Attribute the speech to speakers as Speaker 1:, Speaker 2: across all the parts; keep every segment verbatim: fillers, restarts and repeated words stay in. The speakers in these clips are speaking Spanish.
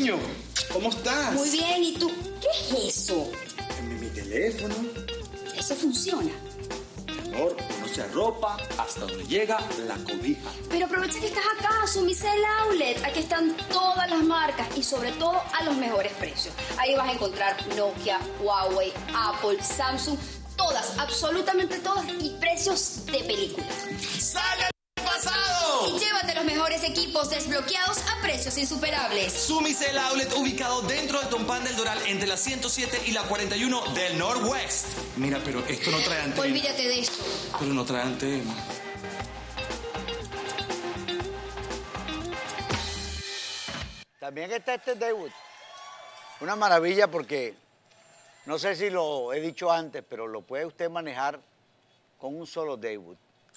Speaker 1: cariño. ¿Cómo estás?
Speaker 2: Muy bien, ¿y tú? ¿Qué es eso?
Speaker 1: Mi, mi teléfono.
Speaker 2: Eso funciona.
Speaker 1: Amor, uno se arropa hasta donde llega la cobija.
Speaker 2: Pero aprovecha que estás acá, Sumicel Outlet. Aquí están todas las marcas y sobre todo a los mejores precios. Ahí vas a encontrar Nokia, Huawei, Apple, Samsung, todas, absolutamente todas y precios de película.
Speaker 3: ¡Sale al pasado!
Speaker 2: Y llévate los mejores equipos desbloqueados a precios insuperables.
Speaker 3: Sumicel Outlet ubicado dentro de Tompán del Doral entre la ciento siete y la cuarenta y uno del Northwest. Mira, pero esto no trae antena.
Speaker 2: Olvídate de esto.
Speaker 3: Pero no trae antena.
Speaker 4: También está este Daewoo. Una maravilla porque, no sé si lo he dicho antes, pero lo puede usted manejar con un solo Daewoo.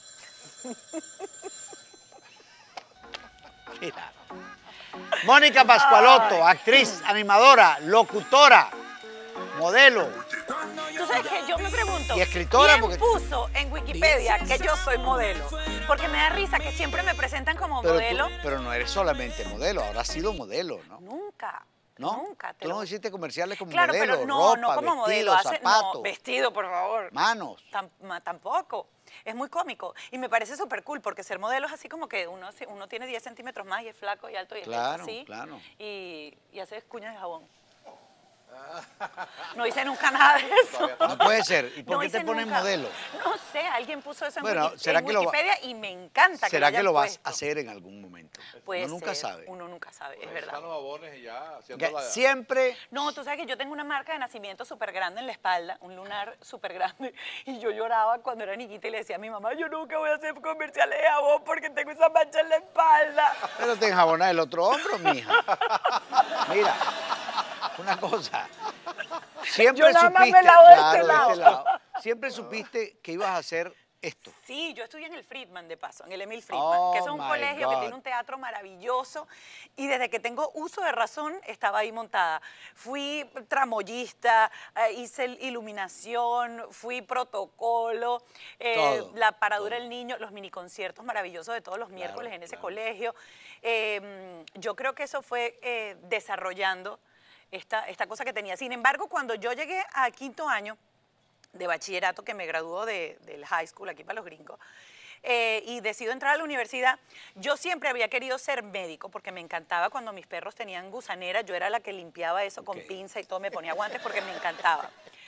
Speaker 4: Mira. Mónica Pascualotto, actriz, animadora, locutora, modelo.
Speaker 5: Tú sabes que yo me pregunto,
Speaker 4: Y escritora,
Speaker 5: ¿quién
Speaker 4: porque-
Speaker 5: puso en Wikipedia que yo soy modelo? Porque me da risa que siempre me presentan como
Speaker 4: Pero, tú-
Speaker 5: modelo.
Speaker 4: pero no eres solamente modelo, ahora has sido modelo, ¿no?
Speaker 5: Nunca.
Speaker 4: ¿No?
Speaker 5: Nunca. te
Speaker 4: Tú
Speaker 5: lo-
Speaker 4: no hiciste comerciales como
Speaker 5: Claro,
Speaker 4: modelo,
Speaker 5: pero no,
Speaker 4: ropa,
Speaker 5: no como modelo.
Speaker 4: vestido,
Speaker 5: hace-
Speaker 4: zapatos,
Speaker 5: No, vestido, por favor.
Speaker 4: manos.
Speaker 5: Tam- ma- tampoco. Es muy cómico. Y me parece súper cool porque ser modelo es así como que uno, se- uno tiene diez centímetros más y es flaco y alto y
Speaker 4: Claro,
Speaker 5: así.
Speaker 4: claro.
Speaker 5: Y, y hace cuñas de jabón. No hice nunca nada de eso.
Speaker 4: No puede ser. ¿Y por
Speaker 5: No
Speaker 4: qué te
Speaker 5: hice
Speaker 4: ponen
Speaker 5: nunca.
Speaker 4: modelo?
Speaker 5: No sé, alguien puso eso en,
Speaker 4: Bueno,
Speaker 5: Wiki-
Speaker 4: ¿será
Speaker 5: en
Speaker 4: que lo va-
Speaker 5: Wikipedia y me encanta que
Speaker 4: ¿Será
Speaker 5: lo
Speaker 4: que
Speaker 5: hayan
Speaker 4: lo vas
Speaker 5: puesto.
Speaker 4: a hacer en algún momento?
Speaker 5: Puede
Speaker 4: Uno nunca
Speaker 5: ser,
Speaker 4: sabe.
Speaker 5: Uno nunca sabe, es
Speaker 6: Ahí
Speaker 5: verdad.
Speaker 6: están los babones y ya haciendo
Speaker 4: Que
Speaker 6: la...
Speaker 4: siempre,
Speaker 5: No, tú sabes que yo tengo una marca de nacimiento súper grande en la espalda, un lunar súper grande, y yo lloraba cuando era niñita y le decía a mi mamá, yo nunca voy a hacer comerciales de jabón porque tengo esa mancha en la espalda.
Speaker 4: pero te enjabonas el otro hombro, mija. Mira, una cosa. Siempre
Speaker 5: Yo nada más
Speaker 4: supiste,
Speaker 5: me lavo de
Speaker 4: claro,
Speaker 5: este
Speaker 4: de
Speaker 5: lado.
Speaker 4: este lado. Siempre supiste que ibas a hacer esto.
Speaker 5: Sí, yo estudié en el Friedman, de paso, en el Emil Friedman,
Speaker 4: Oh,
Speaker 5: que es un
Speaker 4: my
Speaker 5: colegio que
Speaker 4: God.
Speaker 5: tiene un teatro maravilloso y desde que tengo uso de razón estaba ahí montada. Fui tramoyista, eh, hice iluminación, fui protocolo, eh,
Speaker 4: Todo,
Speaker 5: la paradura del niño, los miniconciertos maravillosos de todos los miércoles en ese
Speaker 4: claro.
Speaker 5: colegio. Eh, yo creo que eso fue eh, desarrollando esta, esta cosa que tenía. Sin embargo, cuando yo llegué a quinto año de bachillerato, que me graduó de, del high school aquí para los gringos, eh, y decido entrar a la universidad, yo siempre había querido ser médico porque me encantaba cuando mis perros tenían gusanera, yo era la que limpiaba eso con
Speaker 4: Ok.
Speaker 5: pinza y todo, me ponía guantes porque me encantaba.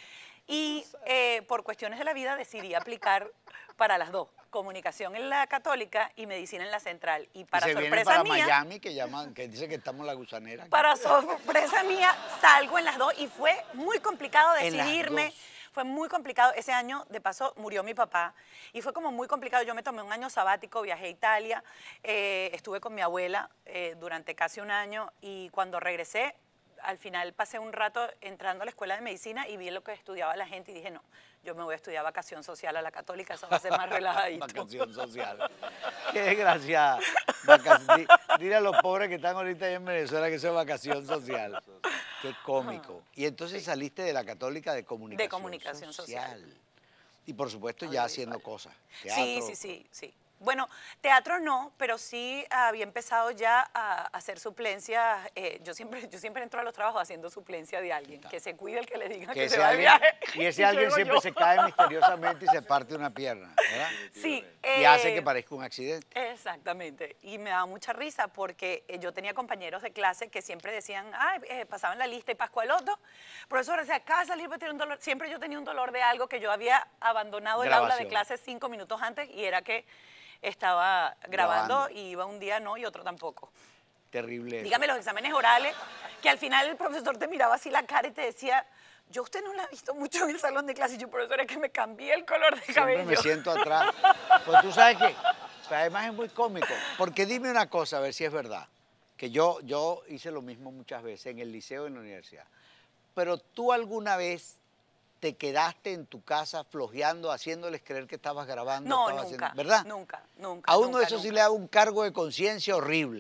Speaker 5: Y eh, por cuestiones de la vida decidí aplicar para las dos, comunicación en la Católica y medicina en la Central. Y para
Speaker 4: y se viene
Speaker 5: sorpresa
Speaker 4: para
Speaker 5: mía,
Speaker 4: Miami, que llaman, que dice que estamos la gusanera.
Speaker 5: para sorpresa mía, salgo en las dos y fue muy complicado
Speaker 4: En las
Speaker 5: decidirme.
Speaker 4: dos.
Speaker 5: Fue muy complicado. Ese año, de paso, murió mi papá y fue como muy complicado. Yo me tomé un año sabático, viajé a Italia, eh, estuve con mi abuela eh, durante casi un año y cuando regresé, al final pasé un rato entrando a la escuela de medicina y vi lo que estudiaba la gente y dije, no, yo me voy a estudiar vacación social a la Católica, eso va a ser más relajadito.
Speaker 4: Vacación social. Qué desgraciada. Vaca- di- Dile a los pobres que están ahorita ahí en Venezuela que eso es vacación social. Qué cómico. Y entonces saliste de la Católica de Comunicación,
Speaker 5: De Comunicación Social.
Speaker 4: Y por supuesto ya haciendo cosas.
Speaker 5: Sí,
Speaker 4: Teatro.
Speaker 5: sí, sí, sí. Bueno, teatro no, pero sí había empezado ya a hacer suplencias. eh, yo, siempre, yo siempre entro a los trabajos haciendo suplencia de alguien. Que se cuide el que le diga que,
Speaker 4: Que
Speaker 5: se
Speaker 4: ese
Speaker 5: va de
Speaker 4: alguien,
Speaker 5: viaje.
Speaker 4: y ese alguien
Speaker 5: llego
Speaker 4: siempre
Speaker 5: yo.
Speaker 4: se cae misteriosamente y se parte una pierna, ¿verdad?
Speaker 5: Sí.
Speaker 4: Y hace
Speaker 5: eh,
Speaker 4: que parezca un accidente.
Speaker 5: Exactamente. Y me daba mucha risa porque eh, yo tenía compañeros de clase que siempre decían, ay, eh, pasaban la lista y Pascualotto, profesor, decía, acá salir para tener un dolor. Siempre yo tenía un dolor de algo que yo había abandonado el aula de
Speaker 4: Grabación.
Speaker 5: clase cinco minutos antes y era que estaba grabando,
Speaker 4: Grabando.
Speaker 5: y iba un día no y otro tampoco.
Speaker 4: Terrible. eso.
Speaker 5: Dígame los exámenes orales, que al final el profesor te miraba así la cara y te decía, yo a usted no la he visto mucho en el salón de clase. Y yo, profesor, es que me cambié el color de
Speaker 4: Siempre
Speaker 5: cabello.
Speaker 4: me siento atrás. Pues tú sabes que, pero además es muy cómico. Porque dime una cosa, a ver si es verdad. Que yo, yo hice lo mismo muchas veces en el liceo y en la universidad. Pero tú alguna vez te quedaste en tu casa flojeando, haciéndoles creer que estabas grabando.
Speaker 5: No,
Speaker 4: estabas
Speaker 5: nunca,
Speaker 4: haciendo- ¿verdad?
Speaker 5: nunca, nunca.
Speaker 4: A uno
Speaker 5: nunca,
Speaker 4: de esos sí
Speaker 5: nunca.
Speaker 4: le da un cargo de conciencia horrible.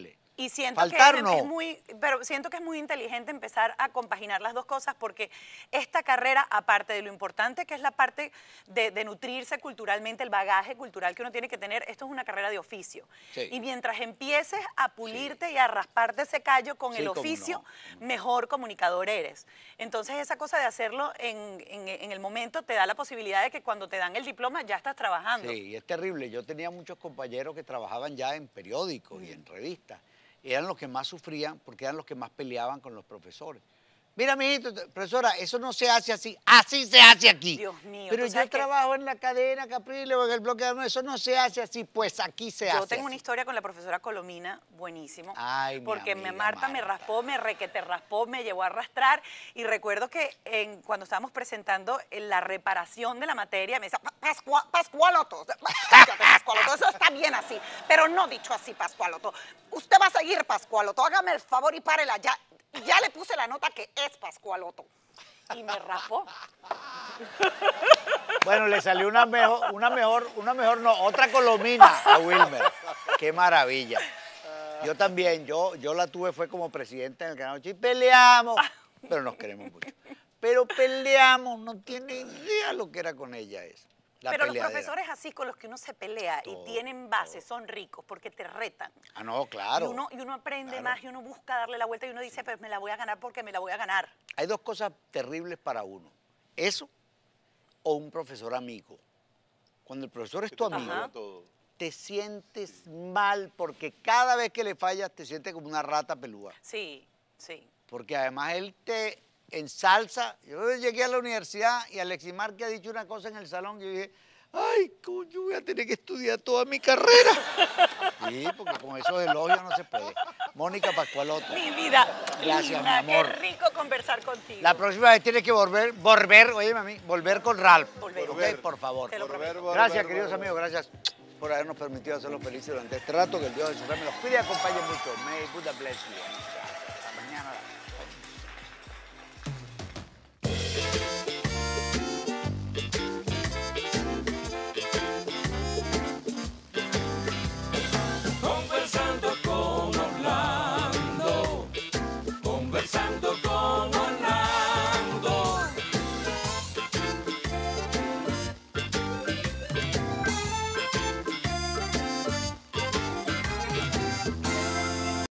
Speaker 5: Y siento
Speaker 4: Faltar
Speaker 5: que es,
Speaker 4: no.
Speaker 5: es muy, pero siento que es muy inteligente empezar a compaginar las dos cosas porque esta carrera, aparte de lo importante que es la parte de, de nutrirse culturalmente, el bagaje cultural que uno tiene que tener, esto es una carrera de oficio.
Speaker 4: Sí.
Speaker 5: Y mientras empieces a pulirte y a rasparte ese callo con
Speaker 4: Sí,
Speaker 5: el
Speaker 4: cómo
Speaker 5: oficio,
Speaker 4: no.
Speaker 5: mejor comunicador eres. Entonces esa cosa de hacerlo en, en, en el momento te da la posibilidad de que cuando te dan el diploma ya estás trabajando.
Speaker 4: Sí, y es terrible. Yo tenía muchos compañeros que trabajaban ya en periódicos y en revistas. Y eran los que más sufrían porque eran los que más peleaban con los profesores. Mira, mijito, profesora, eso no se hace así. Así se hace aquí.
Speaker 5: Dios mío,
Speaker 4: Pero
Speaker 5: ¿tú
Speaker 4: yo
Speaker 5: sabes qué?
Speaker 4: trabajo en la cadena Caprile o en el bloque de... Eso no se hace así. Pues aquí se hace
Speaker 5: Yo tengo una
Speaker 4: así.
Speaker 5: historia con la profesora Colomina, buenísimo.
Speaker 4: Ay, mi
Speaker 5: porque me
Speaker 4: amiga
Speaker 5: Marta me
Speaker 4: Marta.
Speaker 5: raspó, me requete raspó, me llevó a arrastrar. Y recuerdo que en, cuando estábamos presentando en la reparación de la materia, me decía, Pascua, Pascualoto, cállate, Pascualoto, eso está bien así, pero no dicho así, Pascualoto. Usted va a seguir, Pascualoto, hágame el favor y párela ya. Ya le puse la nota que es Pascualoto. Y me raspó.
Speaker 4: Bueno, le salió una mejor, una mejor, una mejor, no, otra Colomina a Wilmer. Qué maravilla. Yo también, yo, yo la tuve, fue como presidenta en el Canal ocho y peleamos, pero nos queremos mucho. Pero peleamos, no tiene idea lo que era con ella eso. La
Speaker 5: Pero los
Speaker 4: peleadera.
Speaker 5: profesores así con los que uno se pelea
Speaker 4: Todo,
Speaker 5: y tienen base, son ricos porque te retan.
Speaker 4: Ah, no, claro.
Speaker 5: Y uno, y uno aprende
Speaker 4: claro.
Speaker 5: más y uno busca darle la vuelta y uno dice, pues me la voy a ganar porque me la voy a ganar.
Speaker 4: Hay dos cosas terribles para uno. Eso o un profesor amigo. Cuando el profesor es tu amigo,
Speaker 5: Ajá.
Speaker 4: te sientes mal porque cada vez que le fallas te sientes como una rata pelúa.
Speaker 5: Sí, sí.
Speaker 4: Porque además él te ensalza. Yo llegué a la universidad y Aleximar que ha dicho una cosa en el salón y yo dije, ay, coño, voy a tener que estudiar toda mi carrera. Sí, porque con esos elogios no se puede. Mónica Pascualoto.
Speaker 5: Mi vida.
Speaker 4: Gracias,
Speaker 5: linda,
Speaker 4: mi amor.
Speaker 5: Qué rico conversar contigo.
Speaker 4: La próxima vez tienes que volver, volver, oye mami, volver con Ralph.
Speaker 5: Volver.
Speaker 4: Ok, por favor.
Speaker 5: Te lo prometo.
Speaker 4: Gracias, queridos amigos, gracias por habernos permitido hacerlos felices durante este rato. Que el Dios de su fe me los cuide y acompañe mucho. May Buddha bless you.